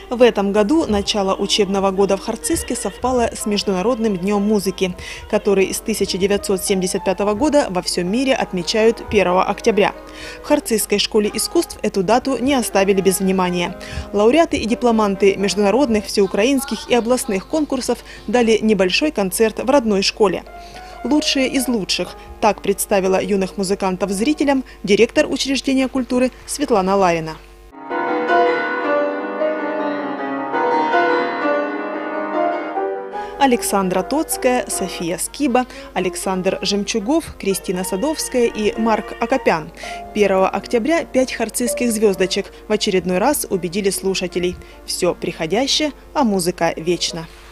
В этом году начало учебного года в Харцизске совпало с Международным днем музыки, который с 1975 года во всем мире отмечают 1 октября. В Харцизской школе искусств эту дату не оставили без внимания. Лауреаты и дипломанты международных, всеукраинских и областных конкурсов дали небольшой концерт в родной школе. «Лучшие из лучших» – так представила юных музыкантов зрителям директор учреждения культуры Светлана Ларина. Александра Тоцкая, София Скиба, Александр Жемчугов, Кристина Садовская и Марк Акопян. 1 октября 5 харцизских звездочек в очередной раз убедили слушателей. Все приходящее, а музыка вечна.